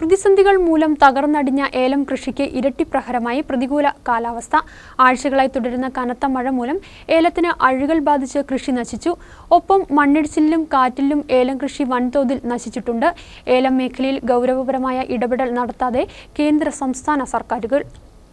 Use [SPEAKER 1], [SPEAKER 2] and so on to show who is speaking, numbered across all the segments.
[SPEAKER 1] പ്രതിസന്ധികൾ മൂലം തകർന്നടിഞ്ഞ ഏലം കൃഷിക്ക് ഇരട്ടി പ്രഹരമായി പ്രതികൂല കാലാവസ്ഥ. ആഴ്ചകളായി തുടരുന്ന കനത്ത മഴ മൂലം ഏലത്തിന് അഴുകൽ ബാധിച്ച് കൃഷി നശിച്ചു. ഒപ്പം മണ്ണിടിച്ചിലിലും കാറ്റിലും ഏലം കൃഷി വൻതോതിൽ നശിച്ചിട്ടുണ്ട്. ഏലം മേഖലയിൽ ഗൗരവപരമായ ഇടപെടൽ നടത്താതെ കേന്ദ്ര സംസ്ഥാന സർക്കാരുകൾ.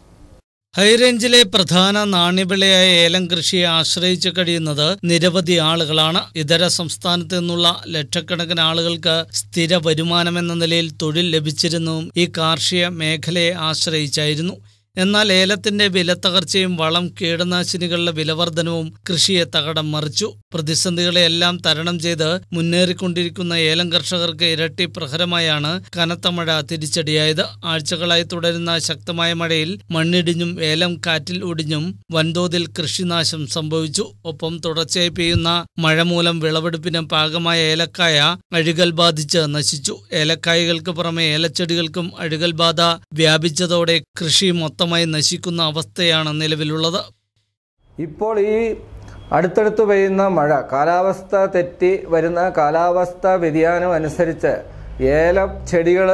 [SPEAKER 2] ഹൈറേഞ്ചിലെ പ്രധാന നാണ്യവിളയായ ഏലം കൃഷിയെ ആശ്രയിച്ച് കഴിയുന്നത് നിരവധി ആളുകളാണ്. ഇതര സംസ്ഥാനത്ത് നിന്നുള്ള ലക്ഷക്കണക്കിന് ആളുകൾക്ക് സ്ഥിര വരുമാനമെന്ന നിലയിൽ തൊഴിൽ ലഭിച്ചിരുന്നതും ഈ കാർഷിക മേഖലയെ ആശ്രയിച്ചായിരുന്നു. എന്നാൽ ഏലത്തിന്റെ വിലത്തകർച്ചയും വളം കീടനാശിനികളുടെ വിലവർധനവും കൃഷിയെ തകിടം മറിച്ചു. പ്രതിസന്ധികളെയെല്ലാം തരണം ചെയ്ത് മുന്നേറിക്കൊണ്ടിരിക്കുന്ന ഏലം കർഷകർക്ക് ഇരട്ടി പ്രഹരമായാണ് കനത്ത മഴ തിരിച്ചടിയായത്. ആഴ്ചകളായി തുടരുന്ന ശക്തമായ മഴയിൽ മണ്ണിടിഞ്ഞും ഏലം കാറ്റിൽ ഒടിഞ്ഞും വൻതോതിൽ കൃഷിനാശം സംഭവിച്ചു. ഒപ്പം തുടർച്ചയായി പെയ്യുന്ന മഴ മൂലം വിളവെടുപ്പിന് പാകമായ ഏലക്കായ അഴുകൽ ബാധിച്ച് നശിച്ചു. ഏലക്കായകൾക്ക് പുറമെ ഏലച്ചെടികൾക്കും അഴുകൽ ബാധ വ്യാപിച്ചതോടെ കൃഷി മൊത്തമായി നശിക്കുന്ന അവസ്ഥയാണ് നിലവിലുള്ളത്.
[SPEAKER 3] ഇപ്പോൾ ഈ അടുത്തടുത്ത് പെയ്യുന്ന മഴ, കാലാവസ്ഥ തെറ്റി വരുന്ന കാലാവസ്ഥ വ്യതിയാനം അനുസരിച്ച് ഏലം ചെടികൾ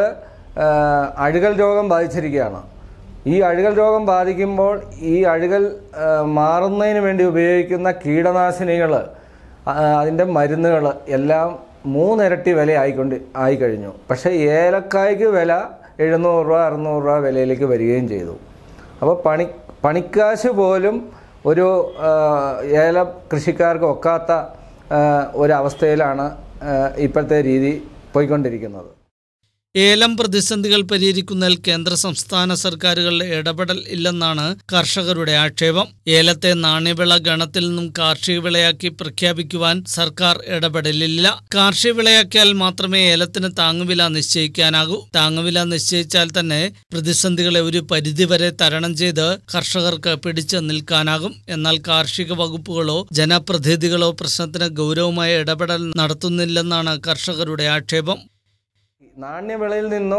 [SPEAKER 3] അഴുകൽ രോഗം ബാധിച്ചിരിക്കുകയാണ്. ഈ അഴുകൽ രോഗം ബാധിക്കുമ്പോൾ ഈ അഴുകൽ മാറുന്നതിന് വേണ്ടി ഉപയോഗിക്കുന്ന കീടനാശിനികൾ, അതിൻ്റെ മരുന്നുകൾ എല്ലാം 3 ഇരട്ടി വില ആയിക്കഴിഞ്ഞു. പക്ഷേ ഏലക്കായ്ക്ക് വില 700 രൂപ 600 രൂപ വിലയിലേക്ക് വരികയും ചെയ്തു. അപ്പോൾ പണിക്കാശ് പോലും ഒരു ഏല കൃഷിക്കാർക്ക് ഒക്കാത്ത ഒരവസ്ഥയിലാണ് ഇപ്പോഴത്തെ രീതി പോയിക്കൊണ്ടിരിക്കുന്നത്.
[SPEAKER 2] ഏലം പ്രതിസന്ധികൾ പരിഹരിക്കുന്നതിൽ കേന്ദ്ര സംസ്ഥാന സർക്കാരുകളുടെ ഇടപെടൽ ഇല്ലെന്നാണ് കർഷകരുടെ ആക്ഷേപം. ഏലത്തെ നാണ്യവിള ഗണത്തിൽ നിന്നും കാർഷിക വിളയാക്കി പ്രഖ്യാപിക്കുവാൻ സർക്കാർ ഇടപെടലില്ല. കാർഷിക വിളയാക്കിയാൽ മാത്രമേ ഏലത്തിന് താങ്ങുവില നിശ്ചയിക്കാനാകൂ. താങ്ങുവില നിശ്ചയിച്ചാൽ തന്നെ പ്രതിസന്ധികളെ ഒരു പരിധിവരെ തരണം ചെയ്ത് കർഷകർക്ക് പിടിച്ചു നിൽക്കാനാകും. എന്നാൽ കാർഷിക വകുപ്പുകളോ ജനപ്രതിനിധികളോ പ്രശ്നത്തിന് ഗൗരവമായ ഇടപെടൽ നടത്തുന്നില്ലെന്നാണ് കർഷകരുടെ ആക്ഷേപം.
[SPEAKER 3] നാണ്യവിളയിൽ നിന്നും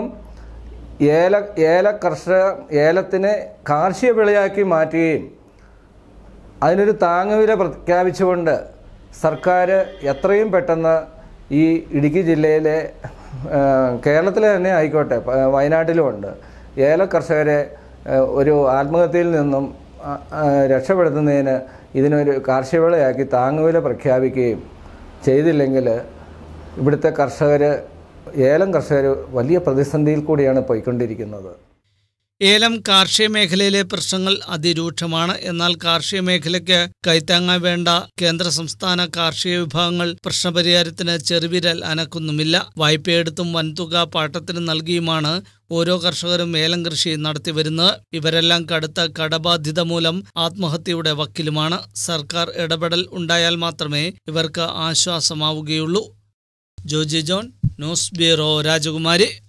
[SPEAKER 3] ഏലത്തിനെ കാർഷിക വിളയാക്കി മാറ്റുകയും അതിനൊരു താങ്ങുവില പ്രഖ്യാപിച്ചുകൊണ്ട് സർക്കാർ എത്രയും പെട്ടെന്ന് ഈ ഇടുക്കി ജില്ലയിലെ, കേരളത്തിലെ തന്നെ ആയിക്കോട്ടെ, വയനാട്ടിലുമുണ്ട്, ഏല കർഷകരെ ഒരു ആത്മഹത്യയിൽ നിന്നും രക്ഷപ്പെടുത്തുന്നതിന് ഇതിനൊരു കാർഷിക വിളയാക്കി താങ്ങുവില പ്രഖ്യാപിക്കുകയും ചെയ്തില്ലെങ്കിൽ ഇവിടുത്തെ ഏലം കർഷകർ വലിയ പ്രതിസന്ധിയിൽ കൂടിയാണ് പോയിക്കൊണ്ടിരിക്കുന്നത്.
[SPEAKER 2] ഏലം കാർഷിക മേഖലയിലെ പ്രശ്നങ്ങൾ അതിരൂക്ഷമാണ്. എന്നാൽ കാർഷിക മേഖലയ്ക്ക് കൈത്താങ്ങാൻ വേണ്ട കേന്ദ്ര സംസ്ഥാന കാർഷിക വിഭാഗങ്ങൾ പ്രശ്നപരിഹാരത്തിന് ചെറുവിരൽ അനക്കുന്നുമില്ല. വായ്പയെടുത്തും വൻതുക പാട്ടത്തിന് നൽകിയുമാണ് ഓരോ കർഷകരും ഏലം കൃഷി നടത്തിവരുന്നത്. ഇവരെല്ലാം കടുത്ത കടബാധ്യത മൂലം ആത്മഹത്യയുടെ വക്കിലുമാണ്. സർക്കാർ ഇടപെടൽ ഉണ്ടായാൽ മാത്രമേ ഇവർക്ക് ആശ്വാസമാവുകയുള്ളൂ. ജോജി ജോൺ, ന്യൂസ് ബ്യൂറോ, രാജകുമാരി.